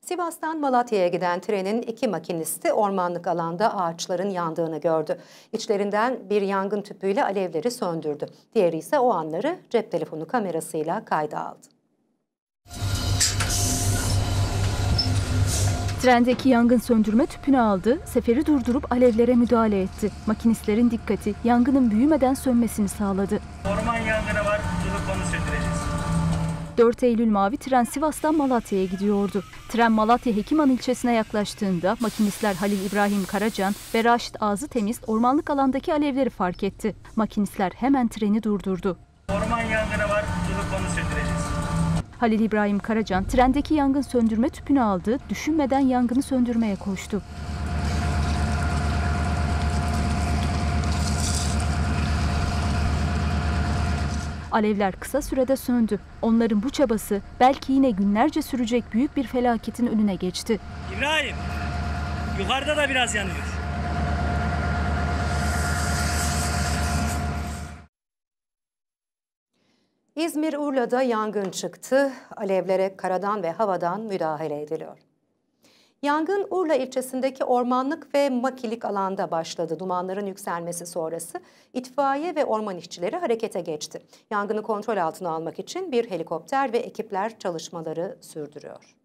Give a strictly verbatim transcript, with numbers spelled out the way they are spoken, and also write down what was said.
Sivas'tan Malatya'ya giden trenin iki makinisti ormanlık alanda ağaçların yandığını gördü. İçlerinden bir yangın tüpüyle alevleri söndürdü. Diğeri ise o anları cep telefonu kamerasıyla kayda aldı. Trendeki yangın söndürme tüpünü aldı, seferi durdurup alevlere müdahale etti. Makinistlerin dikkati yangının büyümeden sönmesini sağladı. Orman yangını var, durup onu söndüreceğiz. dört Eylül mavi tren Sivas'tan Malatya'ya gidiyordu. Tren Malatya Hekiman ilçesine yaklaştığında makinistler Halil İbrahim Karacan ve Raşit Ağzıtemiz ormanlık alandaki alevleri fark etti. Makinistler hemen treni durdurdu. Orman yangını var, durup onu söndüreceğiz. Halil İbrahim Karacan trendeki yangın söndürme tüpünü aldı, düşünmeden yangını söndürmeye koştu. Alevler kısa sürede söndü. Onların bu çabası belki yine günlerce sürecek büyük bir felaketin önüne geçti. İbrahim, yukarıda da biraz yanıyor. İzmir Urla'da yangın çıktı. Alevlere karadan ve havadan müdahale ediliyor. Yangın Urla ilçesindeki ormanlık ve makilik alanda başladı. Dumanların yükselmesi sonrası itfaiye ve orman işçileri harekete geçti. Yangını kontrol altına almak için bir helikopter ve ekipler çalışmaları sürdürüyor.